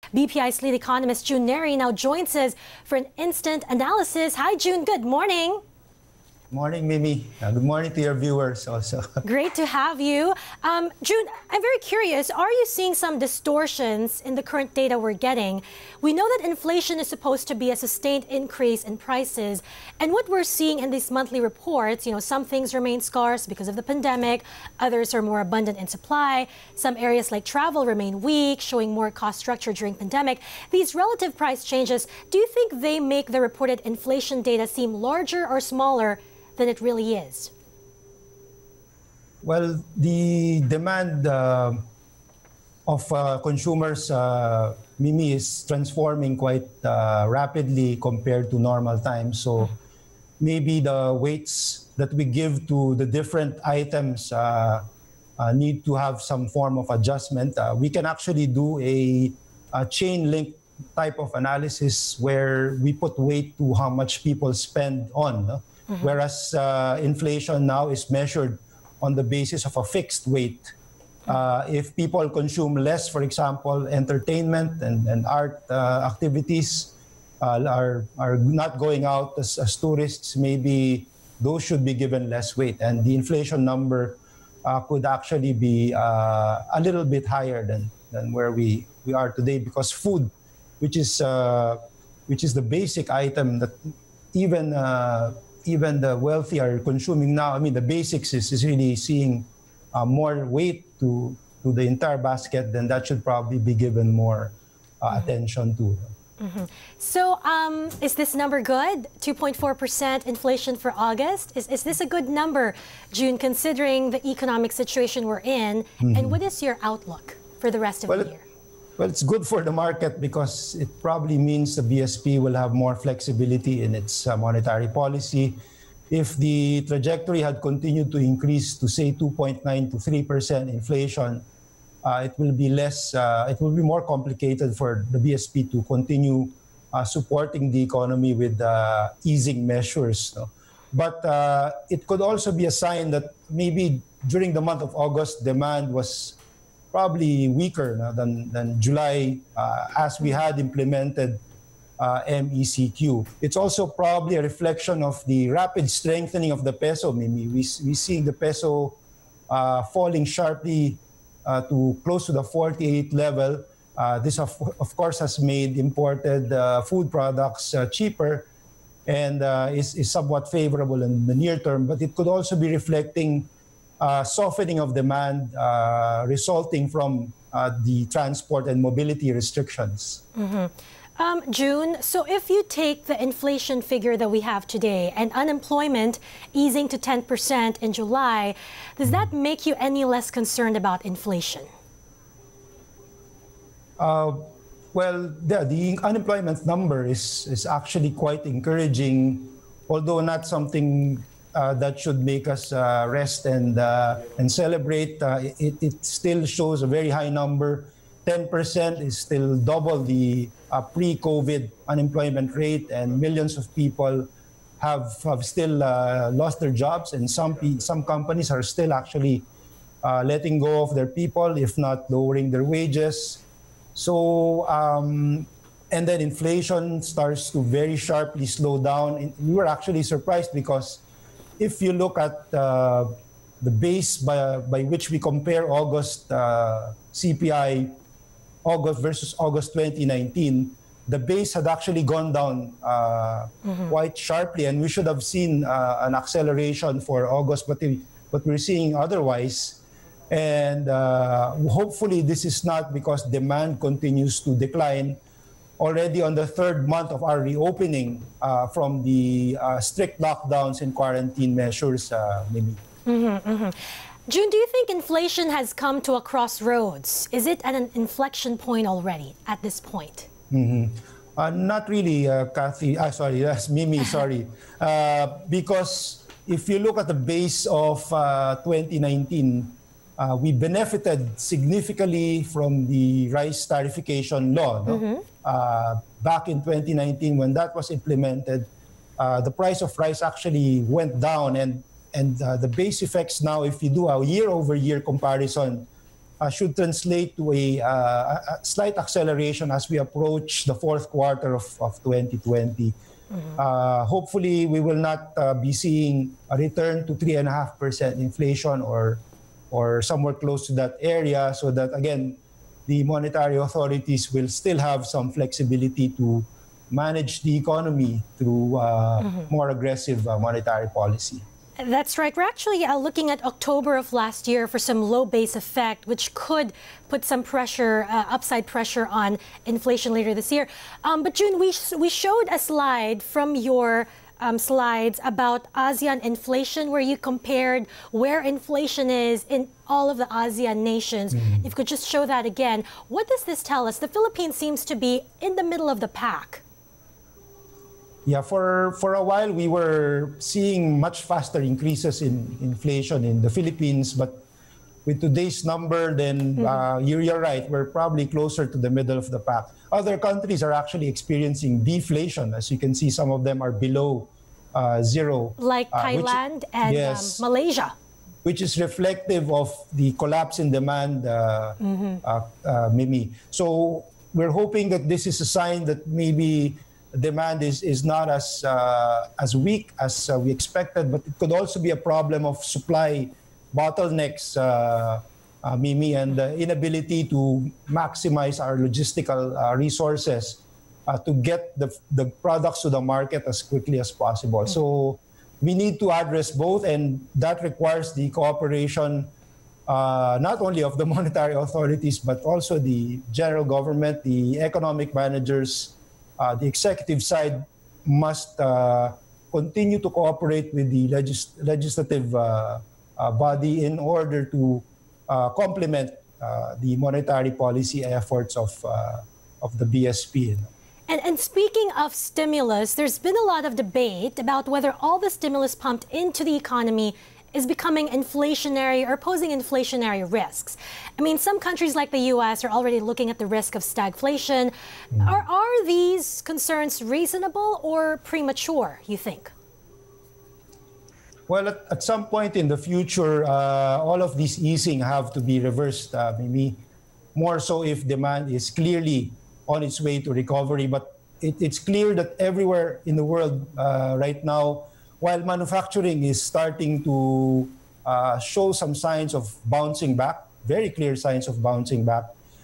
BPI's lead economist June Neri now joins us for an instant analysis. Hi, June. Good morning. Morning, Mimi. Good morning to your viewers also. Great to have you. June, I'm very curious, are you seeing some distortions in the current data we're getting? We know that inflation is supposed to be a sustained increase in prices. And what we're seeing in these monthly reports, some things remain scarce because of the pandemic, others are more abundant in supply. Some areas like travel remain weak, showing more cost structure during pandemic. These relative price changes, do you think they make the reported inflation data seem larger or smaller than it really is? Well, the demand of consumers, Mimi, is transforming quite rapidly compared to normal times. So maybe the weights that we give to the different items need to have some form of adjustment. We can actually do a chain link type of analysis where we put weight to how much people spend on. Whereas inflation now is measured on the basis of a fixed weight. If people consume less, for example, entertainment and art activities are not going out as tourists, maybe those should be given less weight. And the inflation number could actually be a little bit higher than where we are today, because food, which is the basic item that even the wealthy are consuming now. I mean, the basics is really seeing more weight to the entire basket. Then that should probably be given more attention to. So is this number good? 2.4% inflation for August? Is this a good number, June, considering the economic situation we're in? And what is your outlook for the rest of the year? Well, it's good for the market because it probably means the BSP will have more flexibility in its monetary policy. If the trajectory had continued to increase to, say, 2.9 to 3% inflation, it will be more complicated for the BSP to continue supporting the economy with easing measures. But it could also be a sign that maybe during the month of August, demand was probably weaker than July, as we had implemented MECQ. It's also probably a reflection of the rapid strengthening of the peso, Mimi. We see the peso falling sharply to close to the 48 level. This, of course, has made imported food products cheaper and is somewhat favorable in the near term. But it could also be reflecting softening of demand resulting from the transport and mobility restrictions. June, so if you take the inflation figure that we have today and unemployment easing to 10% in July, does that make you any less concerned about inflation? Well, the unemployment number is actually quite encouraging, although not something that should make us rest and celebrate. It still shows a very high number. 10% is still double the pre-COVID unemployment rate, and millions of people have still lost their jobs, and some companies are still actually letting go of their people, if not lowering their wages. So, and then inflation starts to very sharply slow down. And we were actually surprised because if you look at the base by which we compare August CPI, August versus August 2019, the base had actually gone down quite sharply, and we should have seen an acceleration for August, but we're seeing otherwise. And hopefully this is not because demand continues to decline. Already on the third month of our reopening from the strict lockdowns and quarantine measures, maybe. June, do you think inflation has come to a crossroads? Is it at an inflection point already at this point? Not really, Kathy. Sorry, that's Mimi, sorry. Because if you look at the base of 2019, we benefited significantly from the rice tariffication law. Back in 2019, when that was implemented, the price of rice actually went down, and the base effects now, if you do a year-over-year comparison, should translate to a slight acceleration as we approach the fourth quarter of 2020. Hopefully, we will not be seeing a return to 3.5% inflation or somewhere close to that area, so that, again, the monetary authorities will still have some flexibility to manage the economy through more aggressive monetary policy. That's right. We're actually looking at October of last year for some low base effect, which could put some pressure, upside pressure on inflation later this year. But June, we showed a slide from your slides about ASEAN inflation, where you compared where inflation is in all of the ASEAN nations. If you could just show that again. What does this tell us? The Philippines seems to be in the middle of the pack. Yeah, for a while we were seeing much faster increases in inflation in the Philippines, but with today's number, then you're right, we're probably closer to the middle of the pack. Other countries are actually experiencing deflation. As you can see, some of them are below zero. Like Thailand and yes, Malaysia. Which is reflective of the collapse in demand, Mimi. So we're hoping that this is a sign that maybe demand is not as weak as we expected, but it could also be a problem of supply bottlenecks, Mimi, and the inability to maximize our logistical resources to get the products to the market as quickly as possible. So we need to address both, and that requires the cooperation not only of the monetary authorities, but also the general government, the economic managers. The executive side must continue to cooperate with the legislative body in order to complement the monetary policy efforts of the BSP. And speaking of stimulus, there's been a lot of debate about whether all the stimulus pumped into the economy is becoming inflationary or posing inflationary risks. I mean, some countries like the US are already looking at the risk of stagflation. Are these concerns reasonable or premature, you think? Well, at some point in the future, all of these easing have to be reversed, maybe more so if demand is clearly on its way to recovery. But it's clear that everywhere in the world right now, while manufacturing is starting to show some signs of bouncing back, very clear signs of bouncing back,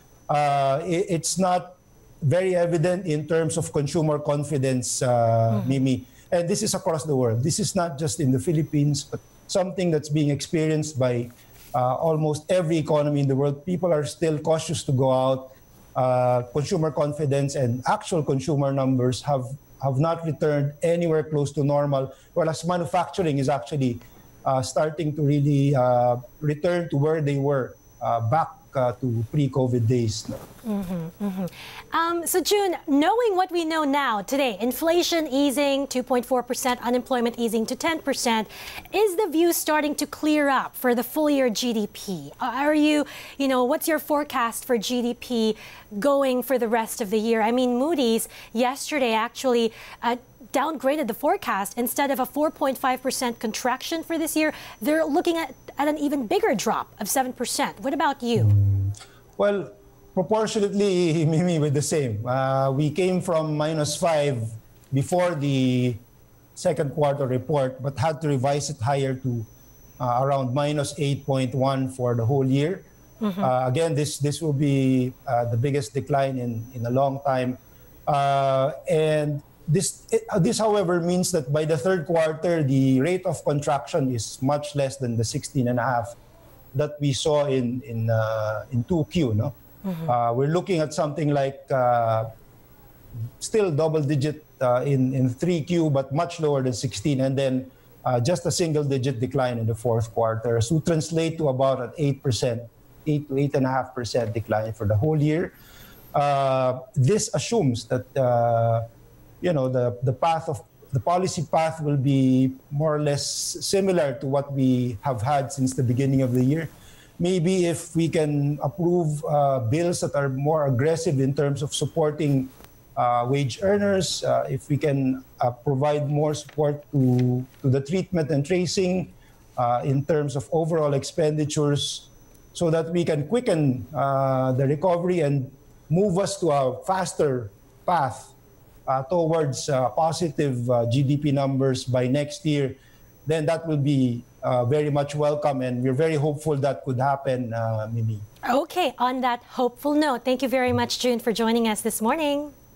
it's not very evident in terms of consumer confidence, Mimi. And this is across the world. This is not just in the Philippines, but something that's being experienced by almost every economy in the world. People are still cautious to go out. Consumer confidence and actual consumer numbers have not returned anywhere close to normal, whereas manufacturing is actually starting to really return to where they were back to pre-COVID days. So June, knowing what we know now today, inflation easing 2.4%, unemployment easing to 10%, is the view starting to clear up for the full year GDP? Are you what's your forecast for GDP going for the rest of the year? I mean, Moody's yesterday actually downgraded the forecast. Instead of a 4.5% contraction for this year, they're looking at an even bigger drop of 7%. What about you? Well, proportionately, Mimi, with the same. We came from -5 before the second quarter report, but had to revise it higher to around -8.1 for the whole year. Again, this will be the biggest decline in a long time. And this, however, means that by the third quarter, the rate of contraction is much less than the 16.5 that we saw in 2Q. No, we're looking at something like still double-digit in 3Q, but much lower than 16, and then just a single-digit decline in the fourth quarter. So translate to about an 8%, 8 to 8.5% decline for the whole year. This assumes that the policy path will be more or less similar to what we have had since the beginning of the year. Maybe if we can approve bills that are more aggressive in terms of supporting wage earners, if we can provide more support to the treatment and tracing in terms of overall expenditures. so that we can quicken the recovery and move us to a faster path towards positive GDP numbers by next year, then that will be very much welcome, and we're very hopeful that could happen, Mimi. Okay, on that hopeful note, thank you very much, June, for joining us this morning.